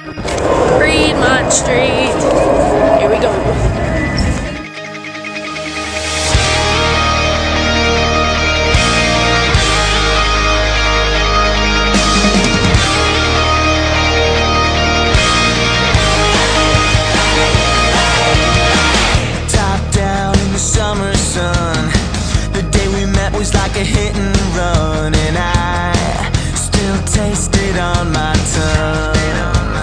Fremont Street. Here we go. Was like a hit and run, and I still taste it on my tongue.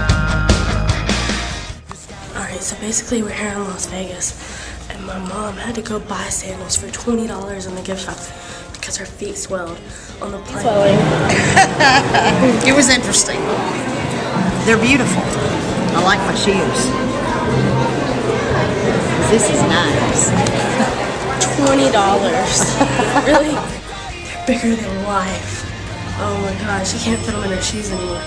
Alright, so basically we're here in Las Vegas, and my mom had to go buy sandals for $20 in the gift shop because her feet swelled on the plane. It was interesting. They're beautiful. I like my shoes. This is nice. $20. Really? They're bigger than life. Oh my gosh, you can't fit them in her shoes anymore.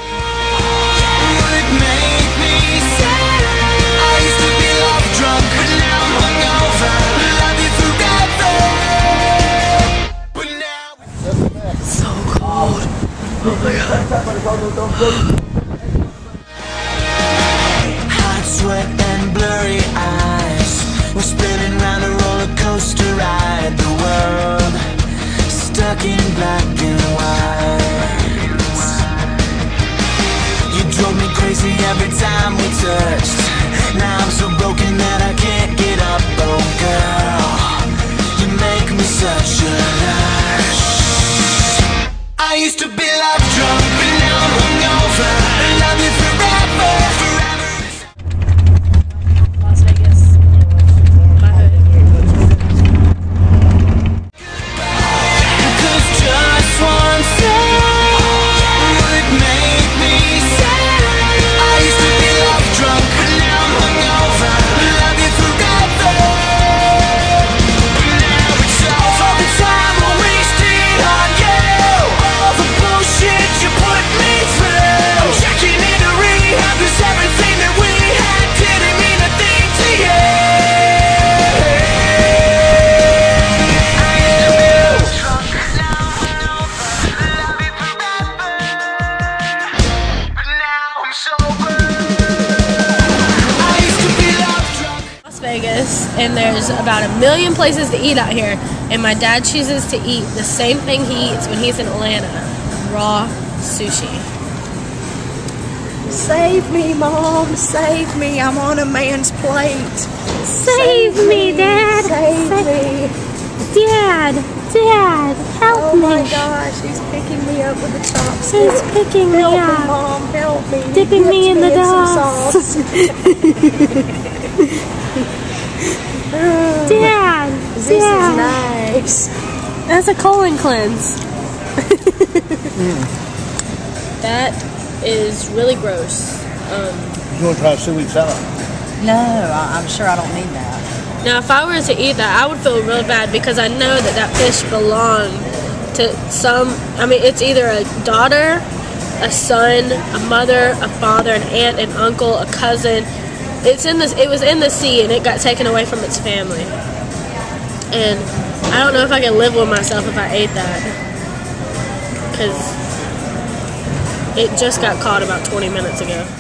So cold. Oh my god. Hot sweat and blurry eyes. We're spinning round a roller coaster ride. The world stuck in black and white. You drove me crazy every time we touched. Now I'm so broken that I can't get up. Oh girl, you make me such a rush. I used to be love drunk, but now I'm hungover. Love you forever. Las Vegas. Vegas, and there's about 1 million places to eat out here, and my dad chooses to eat the same thing he eats when he's in Atlanta: raw sushi. Save me, Mom. Save me. I'm on a man's plate. Save me, Dad. Save me. Dad, help me. Oh my gosh, he's picking me up with the chopsticks. He's picking me Help up. me, Mom. Help me. Dipping me in the sauce. Dad, This is nice. That's a colon cleanse. That is really gross. You want to try a seaweed salad? No, I'm sure I don't need that. Now, if I were to eat that, I would feel real bad because I know that that fish belonged to it's either a daughter, a son, a mother, a father, an aunt, an uncle, a cousin. It was in the sea, and it got taken away from its family. And I don't know if I can live with myself if I ate that, because it just got caught about 20 minutes ago.